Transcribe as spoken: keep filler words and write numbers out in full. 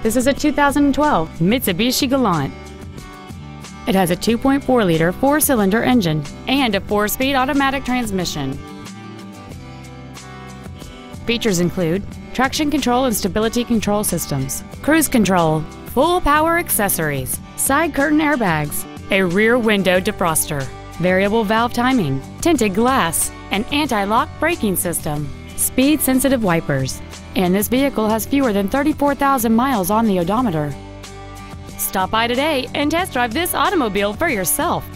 This is a two thousand twelve Mitsubishi Galant. It has a two point four liter four-cylinder engine and a four-speed automatic transmission. Features include traction control and stability control systems, cruise control, full power accessories, side curtain airbags, a rear window defroster, variable valve timing, tinted glass, an anti-lock braking system, speed-sensitive wipers, and this vehicle has fewer than thirty-four thousand miles on the odometer. Stop by today and test drive this automobile for yourself.